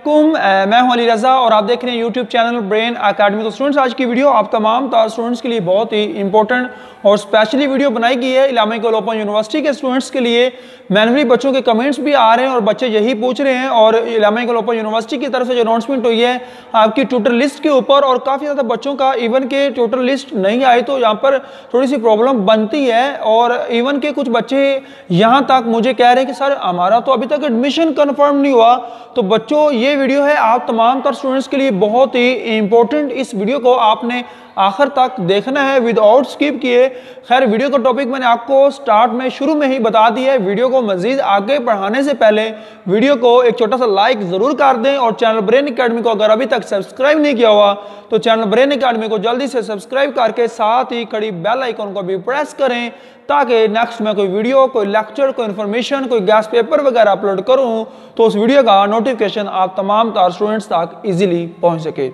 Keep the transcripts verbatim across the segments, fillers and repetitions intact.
मैं हूं अली रज़ा और आप देख रहे हैं यूट्यूब चैनल ब्रेन अकेडमी। तो स्टूडेंट्स, आज की वीडियो आप तमाम तार स्टूडेंट्स के लिए बहुत ही इंपॉर्टेंट और स्पेशली वीडियो बनाई गई है इलामा इकबाल ओपन यूनिवर्सिटी के स्टूडेंट्स के लिए। मैनुअली बच्चों के कमेंट्स भी आ रहे हैं और बच्चे यही पूछ रहे हैं, और इलामा इकबाल ओपन यूनिवर्सिटी की तरफ से जो अनाउंसमेंट हुई है आपकी ट्यूटर लिस्ट के ऊपर, और काफ़ी ज़्यादा बच्चों का इवन के ट्यूटर लिस्ट नहीं आई, तो यहाँ पर थोड़ी सी प्रॉब्लम बनती है। और इवन के कुछ बच्चे यहाँ तक मुझे कह रहे हैं कि सर हमारा तो अभी तक एडमिशन कन्फर्म नहीं हुआ। तो बच्चों, ये वीडियो है आप तमाम तर स्टूडेंट्स के लिए बहुत ही इंपॉर्टेंट। इस वीडियो को आपने आखिर तक देखना है विदाउट स्किप किए। खैर, वीडियो का टॉपिक मैंने आपको स्टार्ट में शुरू में ही बता दिया है। वीडियो को मजीद आगे बढ़ाने से पहले वीडियो को एक छोटा सा लाइक जरूर कर दें, और चैनल ब्रेन अकेडमी को अगर अभी तक सब्सक्राइब नहीं किया हुआ तो चैनल ब्रेन अकेडमी को जल्दी से सब्सक्राइब करके साथ ही खड़ी बेल आइकन को भी प्रेस करें, ताकि नेक्स्ट में कोई वीडियो, कोई लेक्चर, कोई इन्फॉर्मेशन, कोई गैस पेपर वगैरह अपलोड करूं तो उस वीडियो का नोटिफिकेशन आप तमाम तार स्टूडेंट्स तक इजीली पहुंच सके।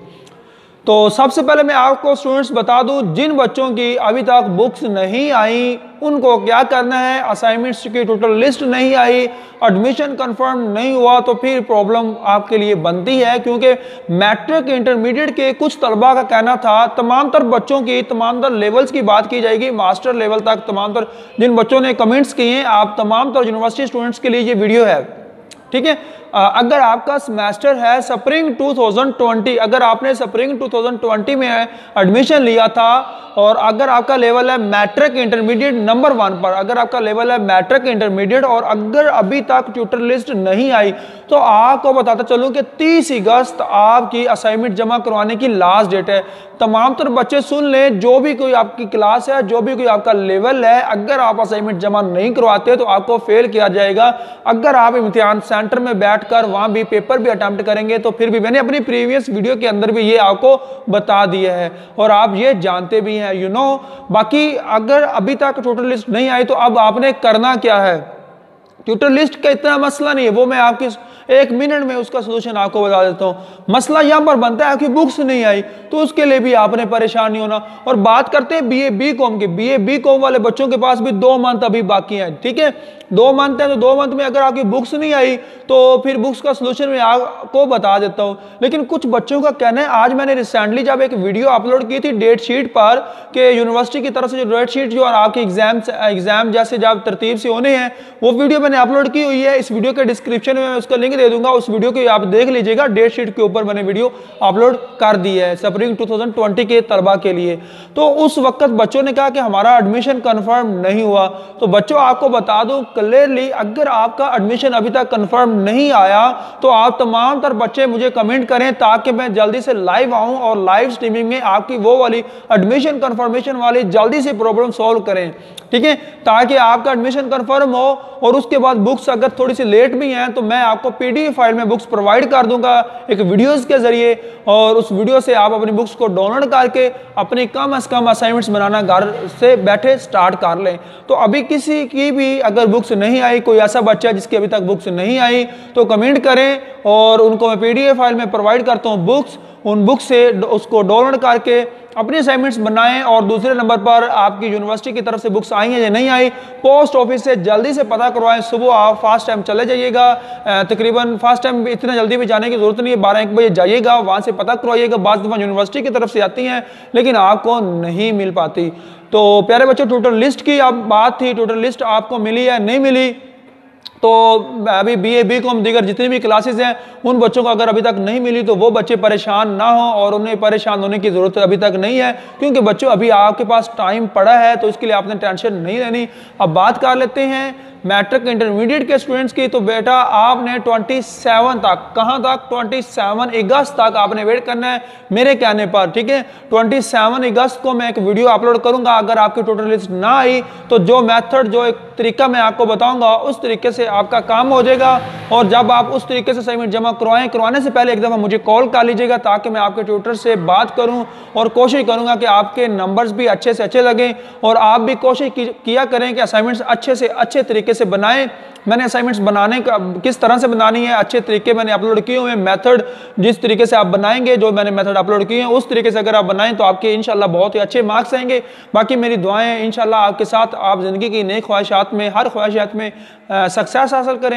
तो सबसे पहले मैं आपको स्टूडेंट्स बता दूं, जिन बच्चों की अभी तक बुक्स नहीं आई उनको क्या करना है। असाइनमेंट्स की टोटल लिस्ट नहीं आई, एडमिशन कंफर्म नहीं हुआ, तो फिर प्रॉब्लम आपके लिए बनती है, क्योंकि मैट्रिक इंटरमीडिएट के कुछ तलबा का कहना था, तमाम तर बच्चों की तमाम तर लेवल्स की बात की जाएगी, मास्टर लेवल तक तमाम तर जिन बच्चों ने कमेंट्स किए हैं, आप तमाम तर यूनिवर्सिटी स्टूडेंट्स के लिए ये वीडियो है, ठीक है। अगर आपका सेमेस्टर है स्प्रिंग दो हज़ार बीस, अगर आपने स्प्रिंग दो हज़ार बीस में एडमिशन लिया था, और अगर आपका लेवल है मैट्रिक इंटरमीडिएट नंबर वन पर, अगर आपका लेवल है मैट्रिक इंटरमीडिएट, और अगर अभी तक ट्यूटर लिस्ट नहीं आई, तो आपको बताता चलूं कि तीस अगस्त आपकी असाइनमेंट जमा करवाने की लास्ट डेट है। तमाम तर बच्चे सुन लें, जो भी कोई आपकी क्लास है, जो भी कोई आपका लेवल है, अगर आप असाइनमेंट जमा नहीं करवाते तो आपको फेल किया जाएगा। अगर आप इम्तिहान सेंटर में बैठकर वहां भी पेपर भी अटेम्प्ट करेंगे तो फिर भी, मैंने अपनी प्रीवियस वीडियो के अंदर भी ये आपको बता दिया है और आप ये जानते भी हैं, यू नो। बाकी अगर अभी तक टोटल लिस्ट नहीं आई तो अब आपने करना क्या है। ट्यूटर लिस्ट का इतना मसला नहीं है, वो मैं आपकी एक मिनट में उसका सलूशन आपको बता देता हूं। मसला यहां पर बनता है कि बुक्स नहीं आई, तो उसके लिए भी आपने परेशान नहीं होना। और बात करते हैं बीए बी कॉम की। बीए बी कॉम वाले बच्चों के पास भी दो मंथ अभी बाकी हैं, ठीक है। दो मंथ है, तो दो मंथ में अगर आपकी बुक्स नहीं आई तो फिर बुक्स का सलूशन मैं आपको बता देता हूं। लेकिन कुछ बच्चों का कहना है, आज मैंने रिसेंटली जब एक वीडियो अपलोड की थी डेट शीट पर, कि यूनिवर्सिटी की तरफ से जो डेट शीट जो आपके एग्जाम एग्जाम जैसे जब तरतीब से होने हैं, वो वीडियो मैंने अपलोड की हुई है। इस वीडियो के डिस्क्रिप्शन में मैं उसका लिंक दे दूंगा, उस वीडियो को आप देख लीजिएगा। डेट शीट के ऊपर मैंने वीडियो अपलोड कर दी है स्प्रिंग दो हज़ार बीस के तलबा के लिए। तो उस वक्त बच्चों ने कहा कि हमारा एडमिशन कंफर्म नहीं हुआ। तो बच्चों, आपको बता दूं क्लियरली, अगर आपका एडमिशन अभी तक कंफर्म नहीं आया तो आप तमाम तर बच्चे मुझे कमेंट करें, ताकि मैं जल्दी से लाइव आऊं और लाइव स्ट्रीमिंग में आपकी वो वाली एडमिशन कंफर्मेशन वाली जल्दी से प्रॉब्लम सॉल्व करें, ठीक है, ताकि आपका एडमिशन कंफर्म हो। और उसके बाद बुक्स अगर थोड़ी सी लेट भी हैं तो मैं आपको पीडीएफ फाइल में बुक्स प्रोवाइड कर दूंगा एक वीडियोस के जरिए, और उस वीडियो से आप अपनी बुक्स को डाउनलोड करके अपनी कम से कम असाइनमेंट्स बनाना घर से बैठे स्टार्ट कर लें। तो अभी किसी की भी अगर बुक्स नहीं आई, कोई ऐसा बच्चा है जिसकी अभी तक बुक्स नहीं आई, तो कमेंट करें और उनको मैं पीडीएफ फाइल में प्रोवाइड करता हूँ बुक्स। उन बुक्स से उसको डाउनलोड करके अपनी असाइनमेंट्स बनाएं। और दूसरे नंबर पर आपकी यूनिवर्सिटी की तरफ से बुक्स आई हैं या नहीं आई, पोस्ट ऑफिस से जल्दी से पता करवाएं। सुबह आप फास्ट टाइम चले जाइएगा, तकरीबन फास्ट टाइम इतना जल्दी भी जाने की जरूरत नहीं है, बारह एक बजे जाइएगा, वहाँ से पता करवाइएगा। बाज़ दफ़ा यूनिवर्सिटी की तरफ से आती हैं लेकिन आपको नहीं मिल पाती। तो प्यारे बच्चों, टोटल लिस्ट की अब बात थी, टोटल लिस्ट आपको मिली या नहीं मिली। तो अभी बीए बी कॉम दीगर जितनी भी क्लासेस हैं, उन बच्चों को अगर अभी तक नहीं मिली तो वो बच्चे परेशान ना हो, और उन्हें परेशान होने की ज़रूरत अभी तक नहीं है, क्योंकि बच्चों अभी आपके पास टाइम पड़ा है, तो इसके लिए आपने टेंशन नहीं लेनी। अब बात कर लेते हैं मैट्रिक इंटरमीडिएट के स्टूडेंट्स की। तो बेटा, आपने सत्ताईस तक, कहाँ तक, सत्ताईस अगस्त तक आपने वेट करना है मेरे कहने पर, ठीक है। सत्ताईस अगस्त को मैं एक वीडियो अपलोड करूंगा। अगर आपकी टोटल लिस्ट ना आई तो जो मेथड, जो एक तरीका मैं आपको बताऊंगा, उस तरीके से आपका काम हो जाएगा। और जब आप उस तरीके से असाइनमेंट जमा करवाएं, करवाने से पहले एक दफ़ा मुझे कॉल कर लीजिएगा, ताकि मैं आपके ट्यूटर से बात करूं और कोशिश करूंगा कि आपके नंबर्स भी अच्छे से अच्छे लगें, और आप भी कोशिश किया करें कि असाइनमेंट्स अच्छे से अच्छे तरीके से बनाएं। मैंने असाइनमेंट्स बनाने का किस तरह से बनानी है, अच्छे तरीके मैंने अपलोड किए हुए हैं। मेथड जिस तरीके से आप बनाएंगे, जो मैंने मेथड अपलोड किए हैं, उस तरीके से अगर आप बनाएं तो आपके इंशाल्लाह बहुत ही अच्छे मार्क्स आएंगे। बाकी मेरी दुआएं इंशाल्लाह आपके साथ, आप ज़िंदगी की नई ख्वाहिशात में, हर ख्वाहिशात में सक्सेस हासिल करें।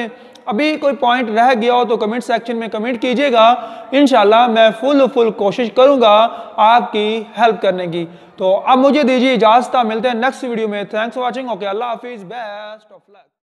अभी कोई पॉइंट रह गया हो तो कमेंट सेक्शन में कमेंट कीजिएगा। इंशाल्लाह मैं फुल फुल कोशिश करूंगा आपकी हेल्प करने की। तो अब मुझे दीजिए इजाजत, मिलते हैं नेक्स्ट वीडियो में। Thanks for watching. ओके, अल्लाह हाफिज, बेस्ट ऑफ लक।